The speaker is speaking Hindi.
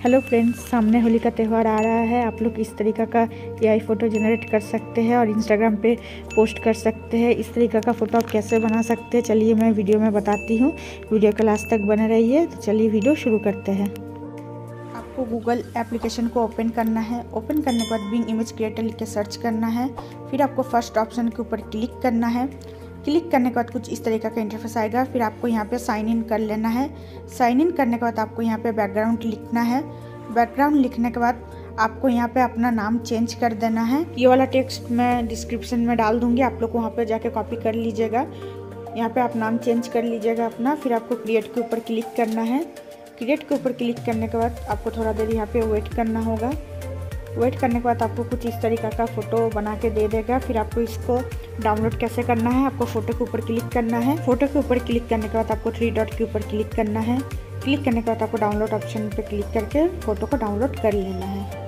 हेलो फ्रेंड्स, सामने होली का त्यौहार आ रहा है। आप लोग इस तरीका का एआई फ़ोटो जनरेट कर सकते हैं और इंस्टाग्राम पे पोस्ट कर सकते हैं। इस तरीका का फ़ोटो आप कैसे बना सकते हैं, चलिए मैं वीडियो में बताती हूँ। वीडियो के लास्ट तक बने रहिए। तो चलिए वीडियो शुरू करते हैं। आपको गूगल एप्लीकेशन को ओपन करना है। ओपन करने के बाद बिंग इमेज क्रिएटर लिख के सर्च करना है। फिर आपको फर्स्ट ऑप्शन के ऊपर क्लिक करना है। क्लिक करने के बाद कुछ इस तरीके का इंटरफेस आएगा। फिर आपको यहाँ पे साइन इन कर लेना है। साइन इन करने के बाद आपको यहाँ पे बैकग्राउंड लिखना है। बैकग्राउंड लिखने के बाद आपको यहाँ पे अपना नाम चेंज कर देना है। ये वाला टेक्स्ट मैं डिस्क्रिप्शन में डाल दूँगी, आप लोग वहाँ पे जाके कॉपी कर लीजिएगा। यहाँ पे आप नाम चेंज कर लीजिएगा अपना। फिर आपको क्रिएट के ऊपर क्लिक करना है। क्रिएट के ऊपर क्लिक करने के बाद आपको थोड़ा देर यहाँ पे वेट करना होगा। वेट करने के बाद आपको कुछ इस तरीका का फ़ोटो बना के दे देगा। फिर आपको इसको डाउनलोड कैसे करना है, आपको फ़ोटो के ऊपर क्लिक करना है। फ़ोटो के ऊपर क्लिक करने के बाद आपको 3 डॉट के ऊपर क्लिक करना है। क्लिक करने के बाद आपको डाउनलोड ऑप्शन पे क्लिक करके फ़ोटो को डाउनलोड कर लेना है।